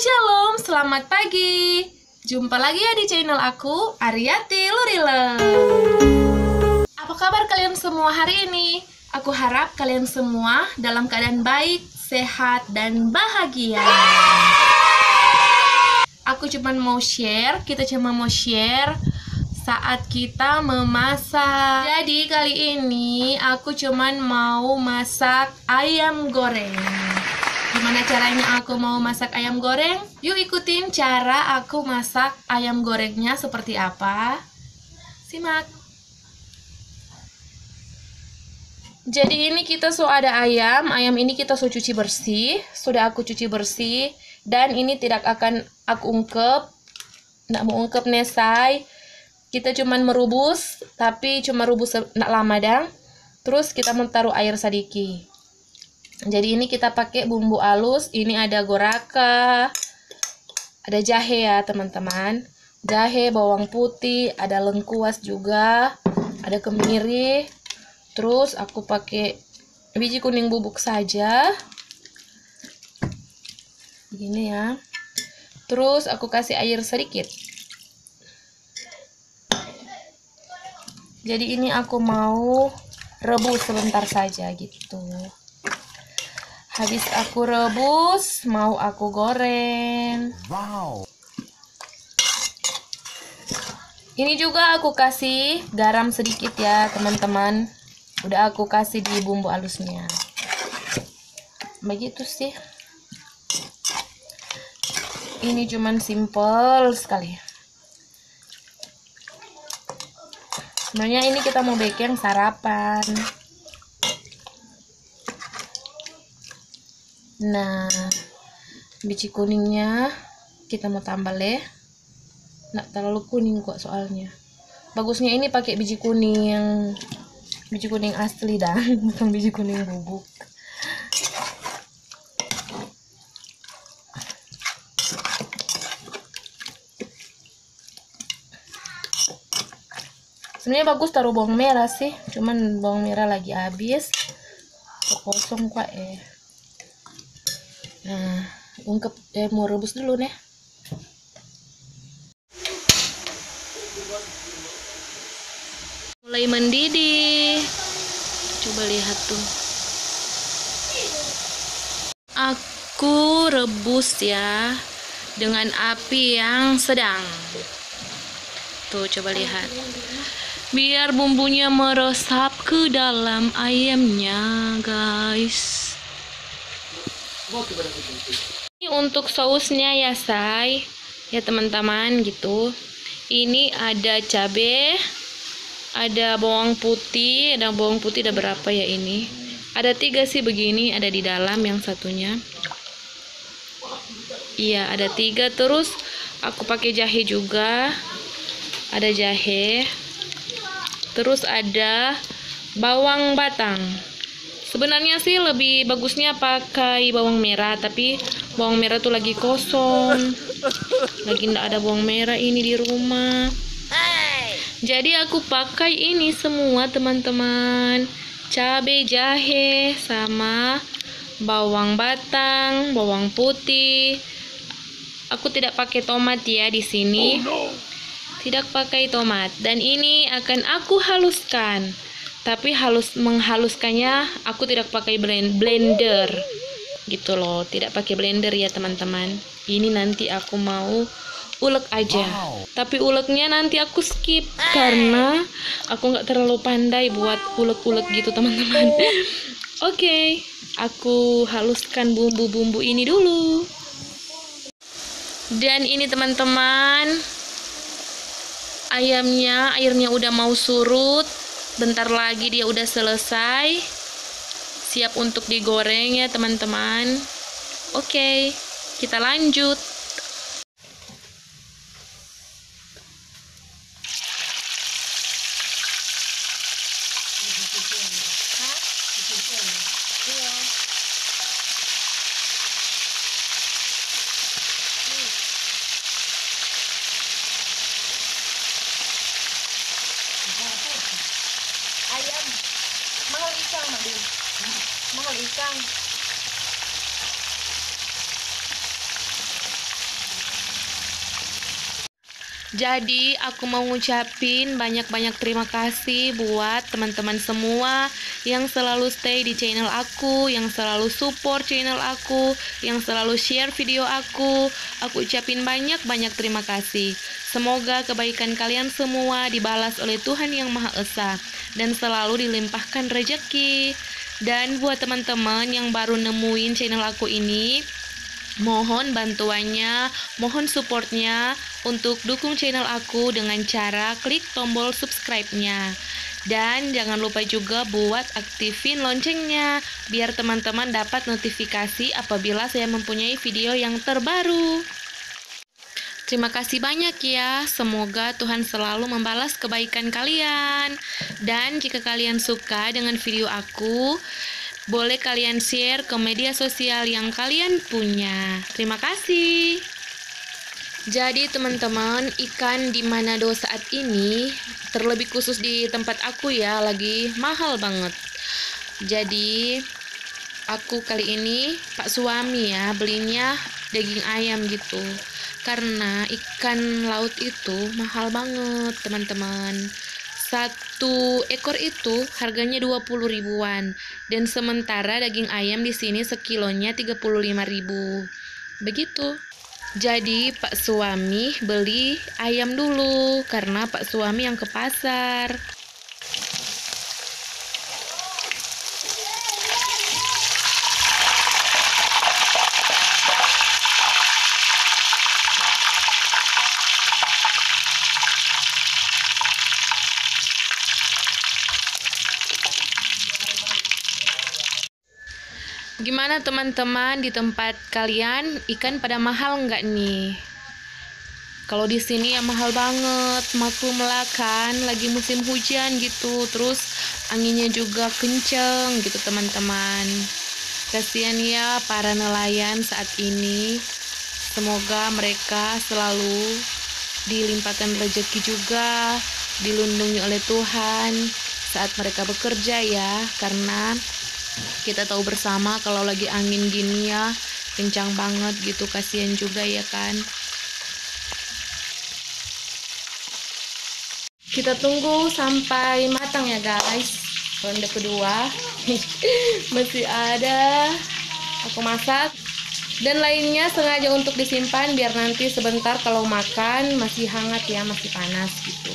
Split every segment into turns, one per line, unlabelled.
Shalom, selamat pagi. Jumpa lagi ya di channel aku, Ariati Lurile. Apa kabar kalian semua hari ini? Aku harap kalian semua dalam keadaan baik, sehat, dan bahagia. Kita cuma mau share saat kita memasak. Jadi kali ini aku cuman mau masak ayam goreng. Gimana caranya aku mau masak ayam goreng? Yuk ikutin cara aku masak ayam gorengnya seperti apa. Simak. Jadi ini kita ada ayam ini kita cuci bersih. Sudah aku cuci bersih. Dan ini tidak akan aku ungkep. Nggak mau ungkep nesai. Kita cuman merebus, tapi cuma rebus nggak lama dang. Terus kita mau taruh air sedikit. Jadi ini kita pakai bumbu halus. Ini ada goraka, ada jahe ya teman-teman. Jahe, bawang putih, ada lengkuas juga, ada kemiri. Terus aku pakai biji kuning bubuk saja. Begini ya. Terus aku kasih air sedikit. Jadi ini aku mau rebus sebentar saja gitu. Habis aku rebus, mau aku goreng. Wow. Ini juga aku kasih garam sedikit ya teman-teman. Udah aku kasih di bumbu halusnya. Begitu sih. Ini cuman simple sekali. Sebenarnya ini kita mau bikin sarapan. Nah, biji kuningnya kita mau tambah leh. Nggak terlalu kuning kok soalnya. Bagusnya ini pakai biji kuning asli dah, bukan biji kuning bubuk. Sebenarnya bagus taruh bawang merah sih, cuman bawang merah lagi habis. Kosong kok Nah, mau rebus dulu nih. Mulai mendidih. Coba lihat tuh. Aku rebus ya dengan api yang sedang. Tuh, coba lihat. Biar bumbunya meresap ke dalam ayamnya, guys. Ini untuk sausnya ya say, ya teman-teman gitu. Ini ada cabai, ada bawang putih, ada berapa ya ini? Ada 3 sih begini, ada di dalam yang satunya. Iya ada 3. Terus aku pakai jahe juga, ada jahe. Terus ada bawang batang. Sebenarnya sih lebih bagusnya pakai bawang merah, tapi bawang merah tuh lagi kosong. Lagi ndak ada bawang merah ini di rumah. Jadi aku pakai ini semua teman-teman. Cabai, jahe, sama bawang batang, bawang putih. Aku tidak pakai tomat ya di sini. Tidak pakai tomat. Dan ini akan aku haluskan. Tapi menghaluskannya aku tidak pakai blender gitu loh, tidak pakai blender ya teman-teman. Ini nanti aku mau ulek aja. Tapi uleknya nanti aku skip karena aku nggak terlalu pandai buat ulek-ulek gitu teman-teman. Oke, aku haluskan bumbu-bumbu ini dulu. Dan ini teman-teman, airnya udah mau surut. Bentar lagi dia udah selesai, siap untuk digoreng ya teman-teman. Oke, kita lanjut. Ayam mahal ikan Madi. Mahal ikan. Jadi aku mau ngucapin banyak-banyak terima kasih buat teman-teman semua yang selalu stay di channel aku, yang selalu support channel aku, yang selalu share video aku. Aku ucapin banyak-banyak terima kasih. Semoga kebaikan kalian semua dibalas oleh Tuhan Yang Maha Esa dan selalu dilimpahkan rezeki. Dan buat teman-teman yang baru nemuin channel aku ini, mohon bantuannya, mohon supportnya untuk dukung channel aku dengan cara klik tombol subscribe-nya. Dan jangan lupa juga buat aktifin loncengnya, biar teman-teman dapat notifikasi apabila saya mempunyai video yang terbaru. Terima kasih banyak ya, semoga Tuhan selalu membalas kebaikan kalian. Dan jika kalian suka dengan video aku, boleh kalian share ke media sosial yang kalian punya. Terima kasih. Jadi teman-teman, ikan di Manado saat ini, terlebih khusus di tempat aku ya, lagi mahal banget. Jadi aku kali ini Pak Suami ya, belinya daging ayam gitu. Karena ikan laut itu mahal banget teman-teman. Satu ekor itu harganya 20 ribuan, dan sementara daging ayam di sini sekilonya 35 ribu. Begitu. Jadi Pak Suami beli ayam dulu karena Pak Suami yang ke pasar. Gimana teman-teman, di tempat kalian ikan pada mahal nggak nih? Kalau di sini ya mahal banget, maklumlah kan, lagi musim hujan gitu, terus anginnya juga kenceng gitu teman-teman. Kasihan ya para nelayan saat ini. Semoga mereka selalu dilimpahkan rezeki juga, dilindungi oleh Tuhan saat mereka bekerja ya, karena kita tahu bersama kalau lagi angin gini ya kencang banget gitu, kasihan juga ya kan. Kita tunggu sampai matang ya guys. Ronde kedua masih ada aku masak, dan lainnya sengaja untuk disimpan biar nanti sebentar kalau makan masih hangat ya, masih panas gitu.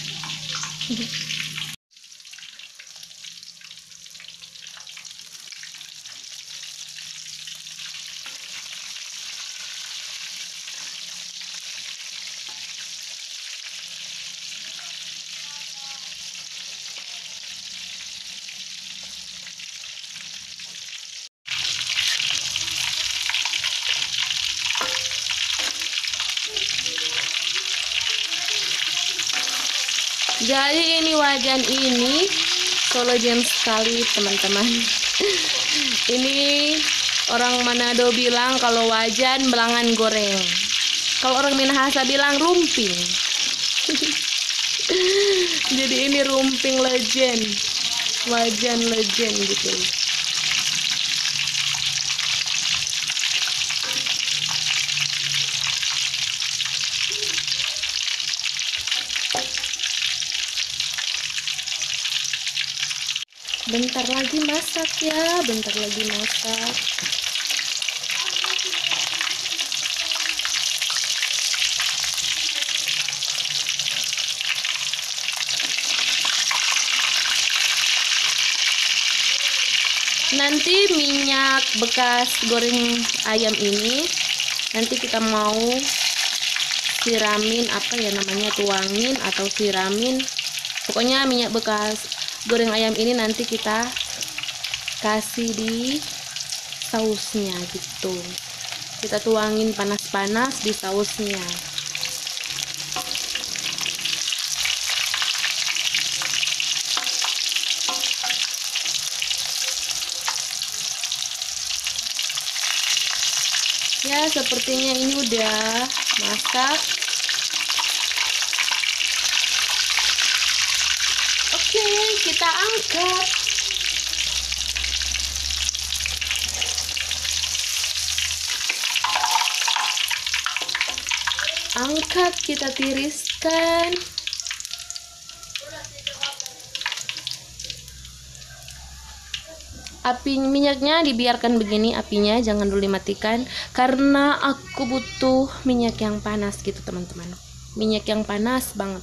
Jadi ini wajan ini kolagen sekali teman-teman. Ini orang Manado bilang kalau wajan belangan goreng. Kalau orang Minahasa bilang rumping. Jadi ini rumping legend, wajan legend gitu. Bentar lagi masak ya, bentar lagi masak. Nanti minyak bekas goreng ayam ini nanti kita mau siramin, apa ya namanya, tuangin atau siramin. Pokoknya minyak bekas goreng ayam ini nanti kita kasih di sausnya gitu. Kita tuangin panas-panas di sausnya. Ya, sepertinya ini udah masak. Oke, kita angkat. angkat, kita tiriskan. Api minyaknya dibiarkan begini, apinya jangan dulu dimatikan karena aku butuh minyak yang panas gitu teman-teman. Minyak yang panas banget.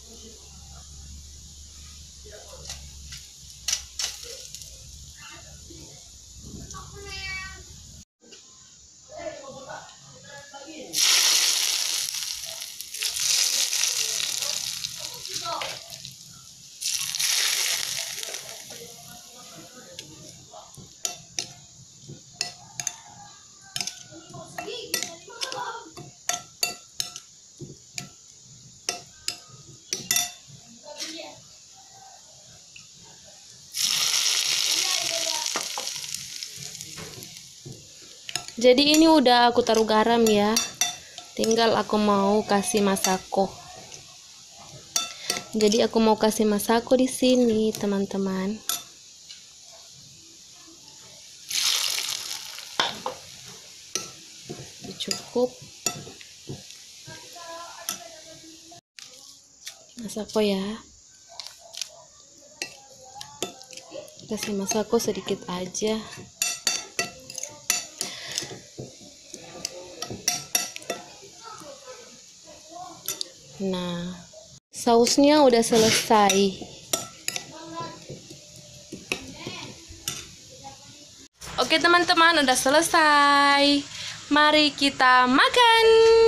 Jadi ini udah aku taruh garam ya. Tinggal aku mau kasih masako. Jadi aku mau kasih masako di sini, teman-teman. Cukup. Masako ya. Kasih masako sedikit aja. Nah, sausnya udah selesai. Oke teman-teman, udah selesai. Mari kita makan.